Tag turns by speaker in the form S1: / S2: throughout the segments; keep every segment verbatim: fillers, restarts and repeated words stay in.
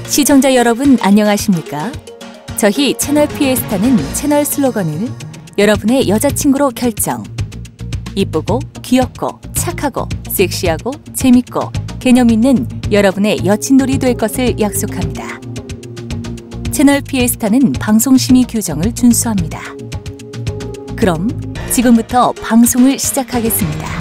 S1: 시청자 여러분 안녕하십니까? 저희 채널 피에스타는 채널 슬로건을 여러분의 여자친구로 결정. 이쁘고 귀엽고 착하고 섹시하고 재밌고 개념 있는 여러분의 여친놀이 될 것을 약속합니다. 채널 피에스타는 방송심의 규정을 준수합니다. 그럼 지금부터 방송을 시작하겠습니다.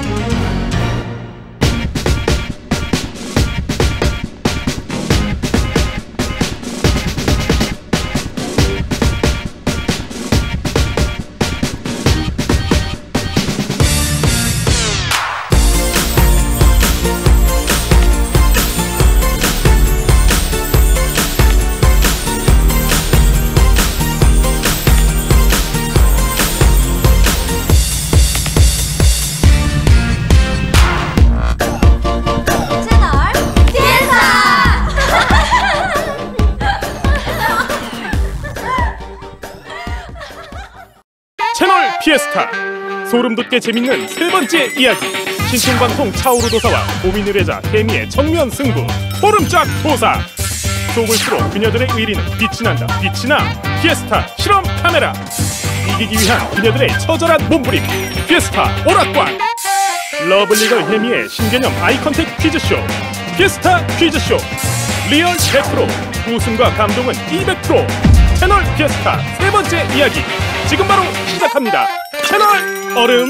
S2: 채널 피에스타 소름 돋게 재밌는 세 번째 이야기. 신통방통 차오르도사와 고민 의뢰자 케미의 정면 승부. 보름짝 도사. 속을 풀어 그녀들의 의리는 빛이 난다. 빛이 나. 피에스타 실험 카메라. 이기기 위한 그녀들의 처절한 몸부림. 피에스타 오락관. 러블리걸 혜미의 신개념 아이컨택 퀴즈쇼. 피에스타 퀴즈쇼. 리얼 백 퍼센트 웃음과 감동은 이백 퍼센트. 채널 피에스타 세 번째 이야기 지금 바로 시작합니다. 채널 얼음.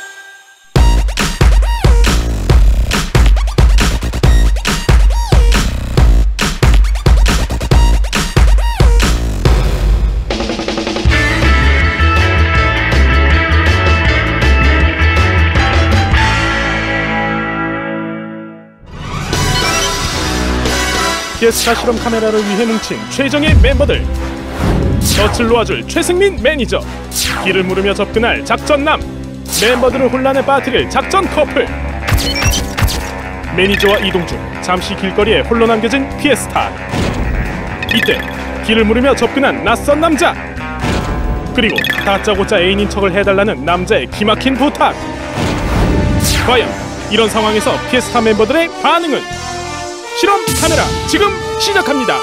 S2: 피에스타 실험 카메라를 위해 뭉친 최정의 멤버들. 덫을 놓아줄 최승민 매니저. 길을 물으며 접근할 작전남. 멤버들을 혼란에 빠뜨릴 작전 커플. 매니저와 이동 중 잠시 길거리에 홀로 남겨진 피에스타. 이때 길을 물으며 접근한 낯선 남자. 그리고 다짜고짜 애인인 척을 해달라는 남자의 기막힌 부탁. 과연 이런 상황에서 피에스타 멤버들의 반응은? 실험 카메라 지금 시작합니다.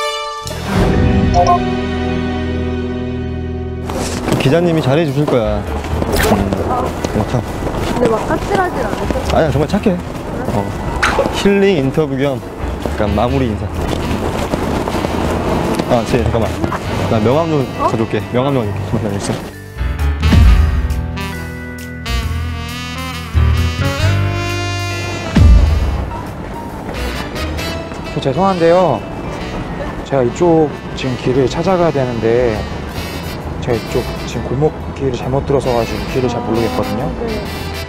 S3: 기자님이 잘해주실 거야. 음, 참.
S4: 근데 막 까칠하진 않으셔?
S3: 아니야, 정말 착해. 어. 힐링 인터뷰 겸 약간 마무리 인사. 아, 쟤 잠깐만. 나 명함 좀 어? 줘줄게. 명함 좀 잠깐만 있어.
S5: 저 죄송한데요. 제가 이쪽 지금 길을 찾아가야 되는데 제가 이쪽 지금 골목 길을 잘못 들어서가지고 길을 잘 모르겠거든요.
S4: 네.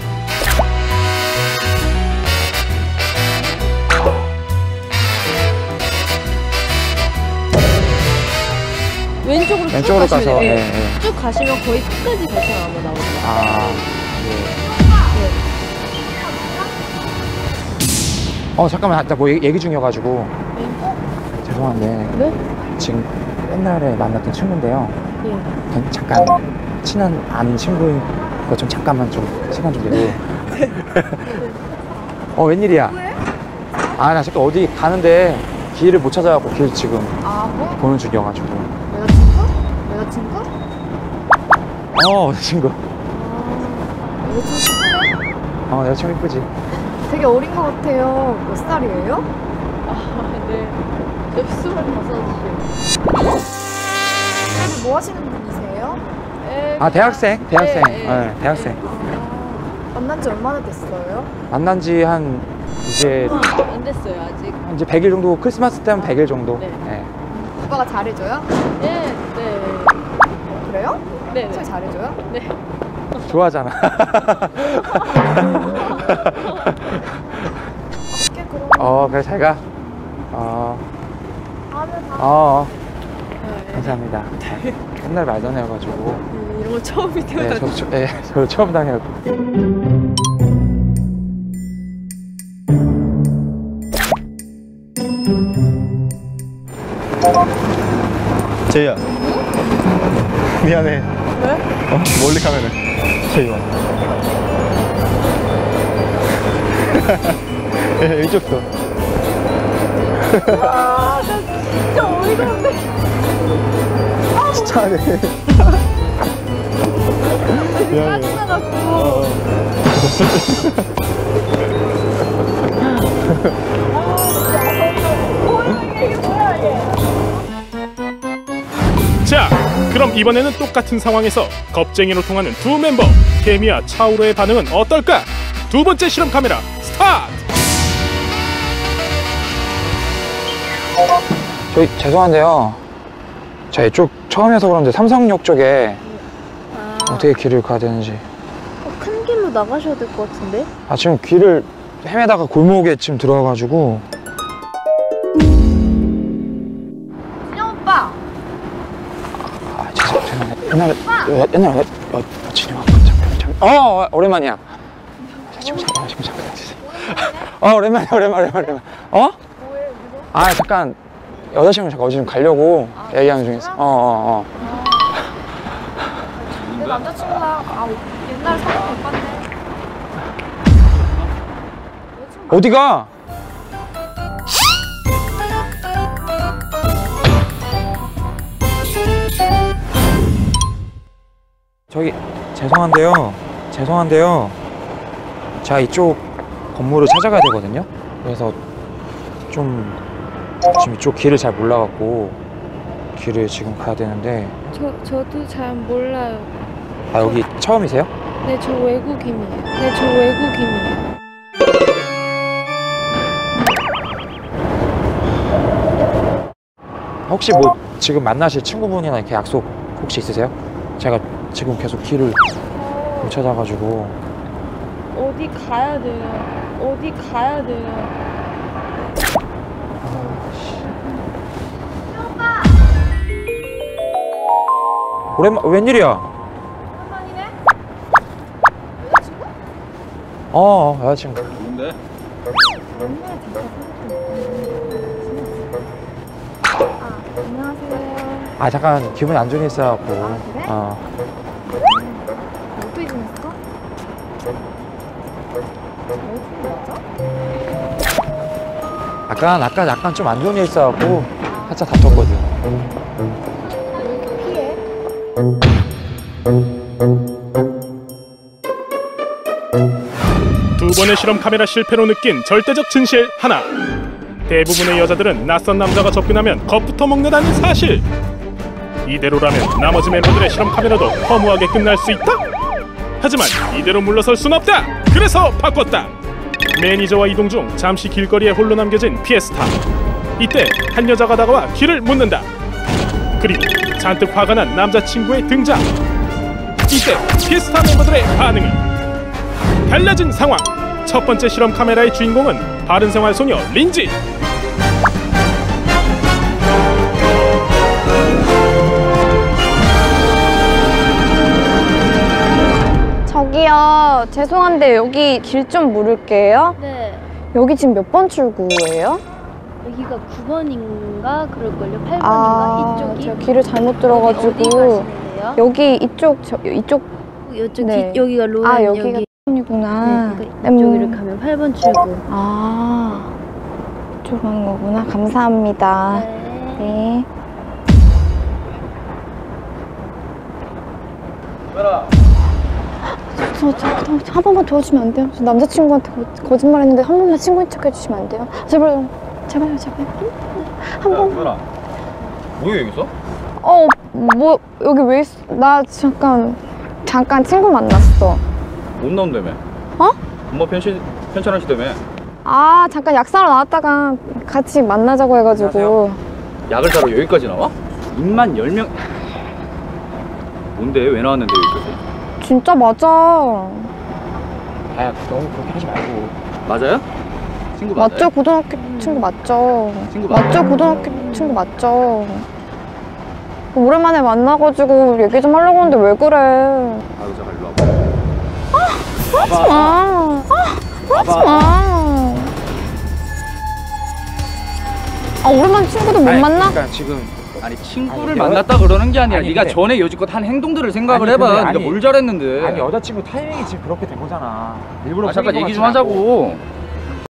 S4: 왼쪽으로,
S5: 왼쪽으로
S4: 쭉 가시면,
S5: 가서
S4: 네.
S5: 네, 네.
S4: 쭉 가시면 거의 끝까지 가시면 아마 나오죠.
S5: 아, 예.
S4: 네.
S5: 어 잠깐만, 나 뭐 얘기 중이어가지고.
S4: 네.
S5: 죄송한데.
S4: 네?
S5: 지금 옛날에 만났던 친구인데요.
S4: 예.
S5: 잠깐 친한 아는 친구인 거 좀 잠깐만 좀 시간 좀 내고. 어 웬일이야?
S4: 왜?
S5: 아 나 잠깐 어디 가는데 길을 못 찾아갖고 길 지금
S4: 아 뭐?
S5: 보는 중이어가지고.
S4: 여자친구? 여자친구?
S5: 어 여자친구.
S4: 아, 여자친구 이쁘네?
S5: 어 여자친구 이쁘지.
S4: 되게 어린 것 같아요. 몇 살이에요? 아 네. 저 스물다섯이요. 뭐 하시는 분이세요? 에,
S5: 아 대학생? 대학생.
S4: 네,
S5: 네,
S4: 네.
S5: 대학생.
S4: 아, 만난 지 얼마나 됐어요?
S5: 만난 지 한 이제
S4: 안 됐어요 아직.
S5: 이제 백 일 정도, 크리스마스 때면 백 일 정도.
S4: 네.
S5: 네.
S4: 오빠가 잘해줘요? 네. 네. 그래요? 네. 네. 잘해줘요? 네.
S5: 좋아하잖아.
S4: 어떻게 그럼?
S5: 어 그래 잘 가. 어.
S4: 다음에 봐.
S5: 어.
S4: 네.
S5: 감사합니다. 옛날 말던 애여가지고.
S4: 음, 이런 거 처음이에요.
S5: 네, 저, 저, 네, 저 처음 당해갖고.
S3: 제이야. 미안해.
S4: 왜?
S3: 어? 멀리 가면은. 제이 와. 예, 이쪽도.
S4: 아, 나 진짜 어이가 없네.
S3: 진짜 안 해. 미안해.
S4: 짜증나갖고.
S2: 자, 그럼 이번에는 똑같은 상황에서 겁쟁이로 통하는 두 멤버 케미와 차오로의 반응은 어떨까? 두 번째 실험 카메라 스타트!
S5: 저희 죄송한데요. 제가 이쪽 처음이어서 그런데 삼성역 쪽에
S6: 아,
S5: 어떻게 길을 가야 되는지.
S6: 어, 큰 길로 나가셔야 될 것 같은데?
S5: 아 지금 길을 헤매다가 골목에 지금 들어와가지고.
S4: 진영 오빠.
S5: 아 죄송 죄송해요. 옛날에 여- 옛날에 여- 여친이 왔거든. 잠깐 잠깐. 어 어, 오랜만이야. 지금 잠깐 지금 잠깐 주세요. 어 오랜만이야 오랜만 오랜만 오랜만. 어? 아 잠깐 여자친구 잠깐 어디 좀 가려고 얘기하는 중이었어. 어어 어.
S4: 내 남자친구랑 아 옛날 사귀던 오빠인데.
S5: 어디가? 저기 죄송한데요. 죄송한데요. 제가 이쪽 건물을 찾아가야 되거든요. 그래서 좀 지금 이쪽 길을 잘 몰라갖고 길을 지금 가야 되는데.
S6: 저, 저도 잘 몰라요.
S5: 아 여기 처음이세요?
S6: 네, 저 외국인이에요. 네, 저 외국인이에요.
S5: 혹시 뭐 지금 만나실 친구분이나 이렇게 약속 혹시 있으세요? 제가 지금 계속 길을 못 찾아가지고.
S6: 어디 가야 돼요? 어디 가야 돼요?
S5: 오랜만 웬일이야?
S4: 오랜만이네. 여자친구?
S5: 어 여자친구.
S7: 뭔데?
S4: 옛날에 잠깐 사귀었던. 아 안녕하세요.
S5: 아 잠깐 기분이 안 좋은 일 있어갖고.
S4: 아, 그래?
S5: 어.
S4: 어떻게 지냈어? 여자친구 맞아?
S5: 약간 아까 약간 좀 안 좋은 일 있어갖고 살짝 다퉜거든.
S4: 왜 이렇게 피해?
S2: 두 번의 실험 카메라 실패로 느낀 절대적 진실 하나. 대부분의 여자들은 낯선 남자가 접근하면 겁부터 먹는다는 사실. 이대로라면 나머지 멤버들의 실험 카메라도 허무하게 끝날 수 있다. 하지만 이대로 물러설 순 없다. 그래서 바꿨다. 매니저와 이동 중 잠시 길거리에 홀로 남겨진 피에스타. 이때 한 여자가 다가와 길을 묻는다. 그리고 잔뜩 화가 난 남자친구의 등장. 이때 피에스타 멤버들의 반응은 달라진 상황. 첫 번째 실험 카메라의 주인공은 바른생활 소녀 린지.
S8: 저기요, 죄송한데 여기 길 좀 물을게요.
S6: 네,
S8: 여기 지금 몇 번 출구예요?
S6: 여기가 구 번인가 그럴걸요? 팔 번인가?
S8: 아,
S6: 이쪽이?
S8: 제가 길을 잘못
S6: 어디
S8: 들어가지고
S6: 가시는데요?
S8: 여기 이쪽 저 이쪽
S6: 이쪽
S8: 네.
S6: 뒤, 여기가 로얄
S8: 아 여기가
S6: 여기.
S8: 이구나.
S6: 네, 그러니까 이쪽으로 가면 팔 번 출구.
S8: 아, 이쪽 가는 거구나. 감사합니다.
S6: 네.
S8: 네. 저, 저, 저, 저, 한 번만 도와주면 안 돼요? 저 남자친구한테 거, 거짓말했는데 한 번만 친구인 척 해주시면 안 돼요? 제발, 제발요, 제발. 한 번.
S7: 수연아, 뭐야 여기서?
S8: 어, 뭐 여기 왜 있어? 나 잠깐 잠깐 친구 만났어.
S7: 못 나온다며?
S8: 어?
S7: 엄마 편시, 편찮으시다며?
S8: 아, 잠깐 약 사러 나왔다가 같이 만나자고 해가지고.
S7: 약을 사러 여기까지 나와? 입만 열 명... 뭔데? 왜 나왔는데 여기까지?
S8: 진짜 맞아.
S5: 아 너무 그렇게 하지 말고.
S7: 맞아요? 친구 맞아요?
S8: 맞죠? 고등학교 친구 맞죠?
S7: 친구
S8: 맞죠?
S7: 맞아요?
S8: 고등학교 친구 맞죠? 오랜만에 만나가지고 얘기 좀 하려고 하는데 왜 그래?
S7: 아 여자가 일로 와봐.
S8: 하지 마. 하지 마. 아, 오랜만에 친구도 못
S5: 아니,
S8: 만나?
S5: 그러니까 지금
S7: 아니 친구를
S5: 아니,
S7: 만났다 그러는 게 아니라
S5: 아니,
S7: 네가
S5: 근데-
S7: 전에 여지껏 한 행동들을 생각을
S5: 아니,
S7: 해봐.
S5: 근데
S7: 네가
S5: 아니-
S7: 뭘 잘했는데.
S5: 아니 여자친구 타이밍이 지금 그렇게 된 거잖아. 일부러
S7: 아, 잠깐
S5: 속인 것
S7: 얘기 좀
S5: 같진 않고.
S7: 하자고.